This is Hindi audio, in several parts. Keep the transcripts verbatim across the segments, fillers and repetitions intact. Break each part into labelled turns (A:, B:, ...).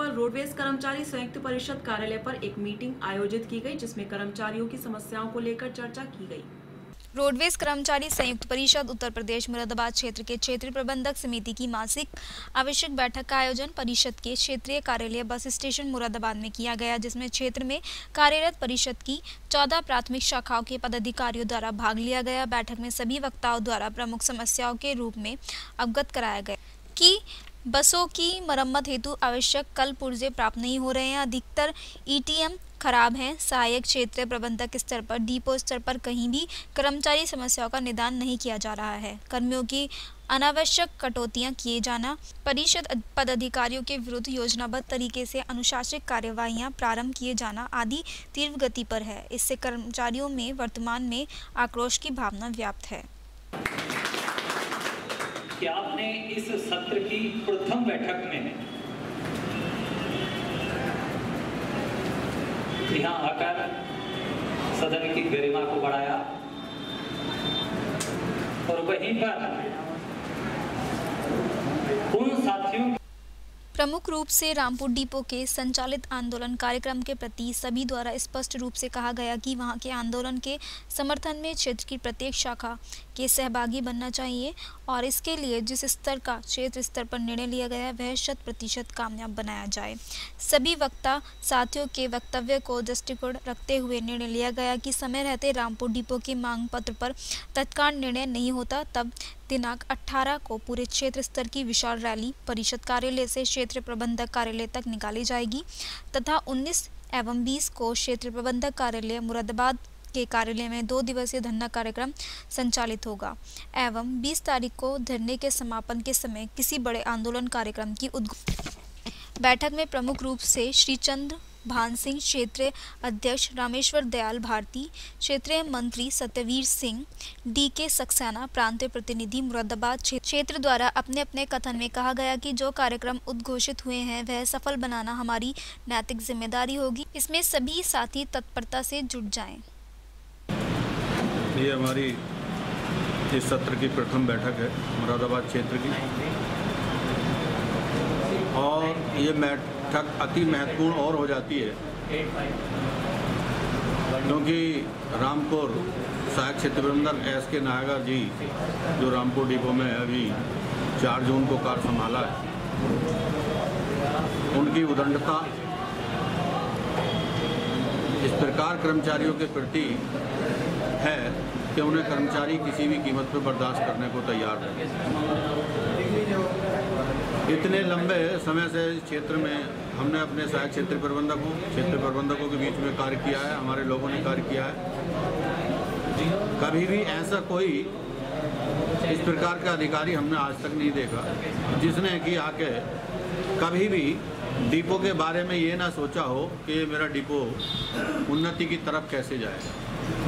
A: पर रोडवेज कर्मचारी संयुक्त परिषद कार्यालय पर एक मीटिंग आयोजित की गई, जिसमें कर्मचारियों की समस्याओं को लेकर चर्चा की गई।
B: रोडवेज कर्मचारी संयुक्त परिषद उत्तर प्रदेश मुरादाबाद क्षेत्र के क्षेत्रीय प्रबंधक समिति की मासिक आवश्यक बैठक का आयोजन परिषद के क्षेत्रीय कार्यालय बस स्टेशन मुरादाबाद में किया गया, जिसमें क्षेत्र में कार्यरत परिषद की चौदह प्राथमिक शाखाओं के पदाधिकारियों द्वारा भाग लिया गया। बैठक में सभी वक्ताओं द्वारा प्रमुख समस्याओं के रूप में अवगत कराया गया कि बसों की मरम्मत हेतु आवश्यक कल पुर्जे प्राप्त नहीं हो रहे हैं, अधिकतर ईटीएम खराब हैं, सहायक क्षेत्रीय प्रबंधक स्तर पर डिपो स्तर पर कहीं भी कर्मचारी समस्याओं का निदान नहीं किया जा रहा है, कर्मियों की अनावश्यक कटौतियां किए जाना, परिषद पदाधिकारियों के विरुद्ध योजनाबद्ध तरीके से अनुशासनिक कार्यवाहियां प्रारंभ किए जाना आदि तीव्र गति पर है। इससे कर्मचारियों में वर्तमान में आक्रोश की भावना व्याप्त है।
C: कि आपने इस सत्र की प्रथम बैठक में यहाँ आकर सदन की गरिमा को बढ़ाया और वहीं पर उन साथियों
B: प्रमुख रूप से रामपुर डिपो के संचालित आंदोलन कार्यक्रम के प्रति सभी द्वारा स्पष्ट रूप से कहा गया कि वहां के आंदोलन के समर्थन में क्षेत्र की प्रत्येक शाखा के सहभागी बनना चाहिए और इसके लिए जिस स्तर का क्षेत्र स्तर पर निर्णय लिया गया है वह शत प्रतिशत कामयाब बनाया जाए। सभी वक्ता साथियों के वक्तव्य को दृष्टिकोण रखते हुए निर्णय लिया गया कि समय रहते रामपुर डिपो के मांग पत्र पर तत्काल निर्णय नहीं होता तब दिनांक अठारह को पूरे क्षेत्र स्तर की विशाल रैली परिषद कार्यालय से क्षेत्र प्रबंधक कार्यालय तक निकाली जाएगी तथा उन्नीस एवं बीस को क्षेत्र प्रबंधक कार्यालय मुरादाबाद के कार्यालय में दो दिवसीय धरना कार्यक्रम संचालित होगा एवं बीस तारीख को धरने के समापन के समय किसी बड़े आंदोलन कार्यक्रम की उद्घोषणा। बैठक में प्रमुख रूप से श्री चंद्र भान सिंह क्षेत्रीय अध्यक्ष, रामेश्वर दयाल भारती क्षेत्रीय मंत्री, सत्यवीर सिंह, डी के सक्सेना प्रांतीय प्रतिनिधि मुरादाबाद क्षेत्र द्वारा अपने अपने कथन में कहा गया कि जो कार्यक्रम उद्घोषित हुए हैं वह सफल बनाना हमारी नैतिक जिम्मेदारी होगी। इसमें सभी साथी तत्परता से जुट जाएं।
D: ये हमारी इस सत्र की प्रथम बैठक है मुरादाबाद क्षेत्र की और ये बैठक अति महत्वपूर्ण और हो जाती है क्योंकि रामपुर सहायक क्षेत्र प्रबंधक एस के नायगा जी जो रामपुर डिपो में अभी चार जून को कार्य संभाला है, उनकी उदंडता इस प्रकार कर्मचारियों के प्रति है कि उन्हें कर्मचारी किसी भी कीमत पर बर्दाश्त करने को तैयार है। इतने लंबे समय से इस क्षेत्र में हमने अपने सहायक क्षेत्र प्रबंधकों क्षेत्र प्रबंधकों के बीच में कार्य किया है, हमारे लोगों ने कार्य किया है। कभी भी ऐसा कोई इस प्रकार का अधिकारी हमने आज तक नहीं देखा जिसने कि आके कभी भी डिपो के बारे में ये ना सोचा हो कि मेरा डिपो उन्नति की तरफ कैसे जाएगा।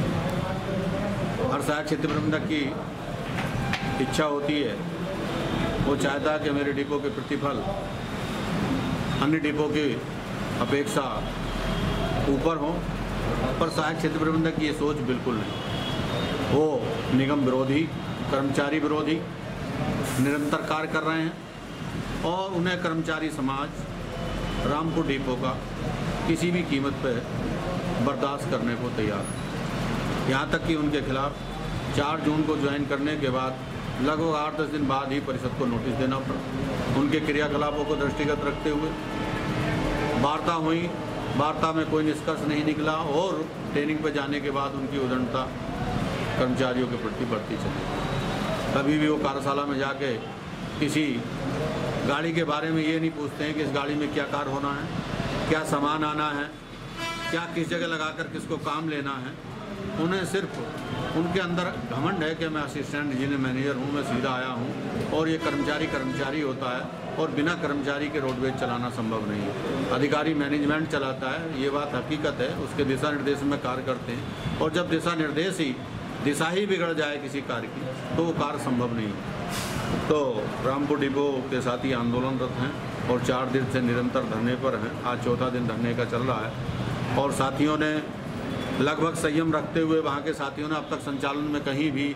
D: हर सहायक क्षेत्र प्रबंधक की इच्छा होती है, वो चाहता है कि मेरे डिपो के प्रतिफल अन्य डिपो की अपेक्षा ऊपर हो, पर सहायक क्षेत्र प्रबंधक की ये सोच बिल्कुल नहीं। वो निगम विरोधी, कर्मचारी विरोधी निरंतर कार्य कर रहे हैं और उन्हें कर्मचारी समाज रामपुर डिपो का किसी भी कीमत पर बर्दाश्त करने को तैयार है। यहाँ तक कि उनके खिलाफ चार जून को ज्वाइन करने के बाद लगभग आठ दस दिन बाद ही परिषद को नोटिस देना पड़ा। उनके क्रियाकलापों को दृष्टिगत रखते हुए वार्ता हुई, वार्ता में कोई निष्कर्ष नहीं निकला और ट्रेनिंग पर जाने के बाद उनकी उदंडता कर्मचारियों के प्रति बढ़ती चली। कभी भी वो कार्यशाला में जाके किसी गाड़ी के बारे में ये नहीं पूछते हैं कि इस गाड़ी में क्या कार्य होना है, क्या सामान आना है, क्या किस जगह लगाकर किसको काम लेना है। उन्हें सिर्फ उनके अंदर घमंड है कि मैं असिस्टेंट इंजीनियर मैनेजर हूँ, मैं सीधा आया हूँ और ये कर्मचारी कर्मचारी होता है और बिना कर्मचारी के रोडवेज चलाना संभव नहीं है। अधिकारी मैनेजमेंट चलाता है, ये बात हकीकत है, उसके दिशा निर्देश में कार्य करते हैं और जब दिशा निर्देश ही दिशा ही बिगड़ जाए किसी कार्य की तो वो कार्य संभव नहीं है। तो रामपुर डिपो के साथी आंदोलनरत हैं और चार दिन से निरंतर धरने पर हैं। आज चौथा दिन धरने का चल रहा है और साथियों ने लगभग संयम रखते हुए वहाँ के साथियों ने अब तक संचालन में कहीं भी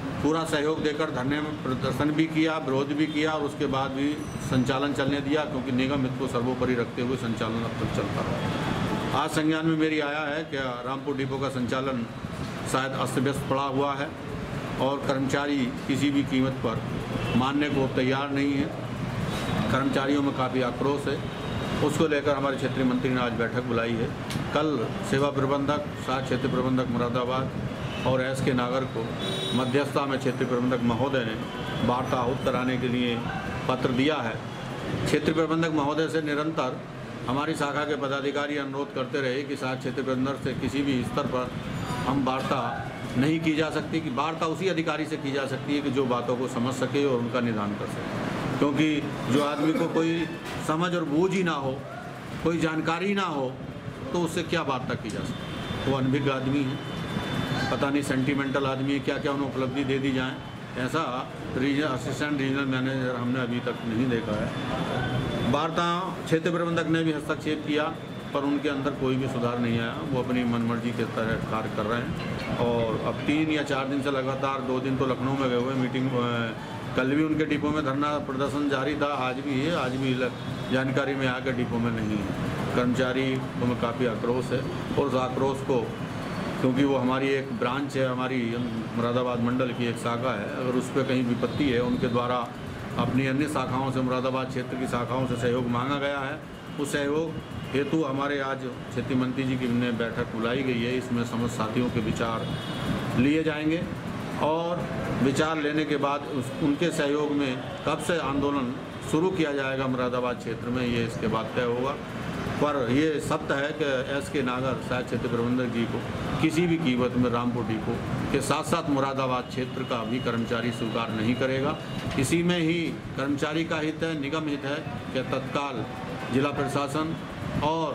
D: पूरा सहयोग देकर धरने में प्रदर्शन भी किया, विरोध भी किया और उसके बाद भी संचालन चलने दिया, क्योंकि निगम हित को सर्वोपरि रखते हुए संचालन अब तक चलता रहा। आज संज्ञान में मेरी आया है कि रामपुर डिपो का संचालन शायद अस्त व्यस्त पड़ा हुआ है और कर्मचारी किसी भी कीमत पर मानने को तैयार नहीं है। कर्मचारियों में काफ़ी आक्रोश है, उसको लेकर हमारे क्षेत्रीय मंत्री ने आज बैठक बुलाई है। कल सेवा प्रबंधक, सहायक क्षेत्र प्रबंधक मुरादाबाद और एस के नागर को मध्यस्थता में क्षेत्रीय प्रबंधक महोदय ने वार्ता आहूत कराने के लिए पत्र दिया है। क्षेत्रीय प्रबंधक महोदय से निरंतर हमारी शाखा के पदाधिकारी अनुरोध करते रहे कि सहायक क्षेत्रीय प्रबंधक से किसी भी स्तर पर हम वार्ता नहीं की जा सकती, कि वार्ता उसी अधिकारी से की जा सकती है कि जो बातों को समझ सके और उनका निदान कर सके। क्योंकि जो आदमी को कोई समझ और बूझ ही ना हो, कोई जानकारी ना हो, तो उससे क्या वार्ता की जा सकती। वो अनभिज्ञ आदमी है, पता नहीं सेंटिमेंटल आदमी है, क्या क्या उन्हें उपलब्धि दे दी जाए, ऐसा रीजनल असिस्टेंट रीजनल मैनेजर हमने अभी तक नहीं देखा है। वार्ता क्षेत्र प्रबंधक ने भी हस्तक्षेप किया, पर उनके अंदर कोई भी सुधार नहीं आया। वो अपनी मनमर्जी के तरह कार्य कर रहे हैं और अब तीन या चार दिन से लगातार, दो दिन तो लखनऊ में गए हुए मीटिंग, कल भी उनके डिपो में धरना प्रदर्शन जारी था, आज भी है, आज भी जानकारी में आकर डिपो में नहीं है। कर्मचारी में काफ़ी आक्रोश है और उस आक्रोश को, क्योंकि वो हमारी एक ब्रांच है, हमारी मुरादाबाद मंडल की एक शाखा है, अगर उस पर कहीं विपत्ति है, उनके द्वारा अपनी अन्य शाखाओं से, मुरादाबाद क्षेत्र की शाखाओं से सहयोग मांगा गया है। उस सहयोग हेतु हमारे आज क्षेत्रीय मंत्री जी की ने बैठक बुलाई गई है। इसमें समस्त साथियों के विचार लिए जाएंगे और विचार लेने के बाद उस उनके सहयोग में कब से आंदोलन शुरू किया जाएगा मुरादाबाद क्षेत्र में, ये इसके बाद तय होगा। पर ये सत्य है कि एस के नागर सहायक क्षेत्र प्रबंधक जी को किसी भी कीमत में रामपुर डिपो के साथ साथ मुरादाबाद क्षेत्र का भी कर्मचारी स्वीकार नहीं करेगा। इसी में ही कर्मचारी का हित है, निगम हित है कि तत्काल जिला प्रशासन और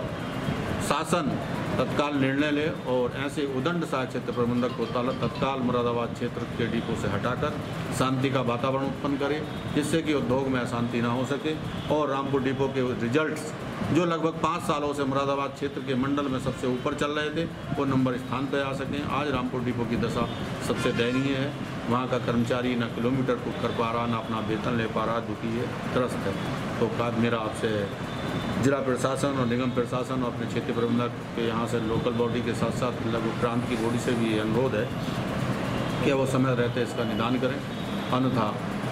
D: शासन तत्काल निर्णय ले और ऐसे उदंड सहायक क्षेत्र प्रबंधक को तत्काल मुरादाबाद क्षेत्र के डिपो से हटाकर शांति का वातावरण उत्पन्न करे, जिससे कि उद्योग में अशांति ना हो सके और रामपुर डिपो के रिजल्ट्स जो लगभग पाँच सालों से मुरादाबाद क्षेत्र के मंडल में सबसे ऊपर चल रहे थे, वो नंबर स्थान पर आ सकें। आज रामपुर डिपो की दशा सबसे दयनीय है। वहाँ का कर्मचारी ना किलोमीटर को कर पा रहा, ना अपना वेतन ले पा रहा, दुखी है, त्रस्त है। तो बाद मेरा आपसे जिला प्रशासन और निगम प्रशासन और अपने क्षेत्रीय प्रबंधक के यहाँ से लोकल बॉडी के साथ साथ लगभग प्रांत की बॉडी से भी अनुरोध है कि वो समय रहते इसका निदान करें, अन्यथा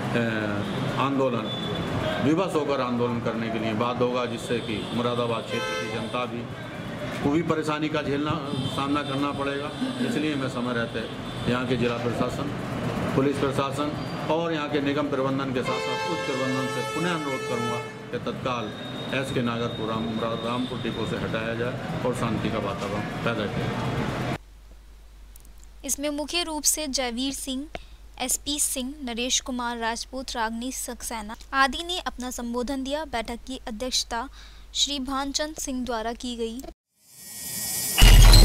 D: आंदोलन विवश होकर आंदोलन करने के लिए बाध्य होगा, जिससे कि मुरादाबाद क्षेत्र की जनता भी पूरी परेशानी का झेलना सामना करना पड़ेगा। इसलिए मैं समय रहते यहाँ के जिला प्रशासन, पुलिस प्रशासन और यहाँ के निगम प्रबंधन के साथ साथ उच्च प्रबंधन से पुनः अनुरोध करूँगा कि तत्काल एस के नागर को राम रामपुर डिपो से हटाया जाए और शांति का वातावरण पैदा किया जाए।
B: इसमें मुख्य रूप से जयवीर सिंह, एसपी सिंह, नरेश कुमार राजपूत, रागनी सक्सेना आदि ने अपना संबोधन दिया। बैठक की अध्यक्षता श्री भानचंद सिंह द्वारा की गई।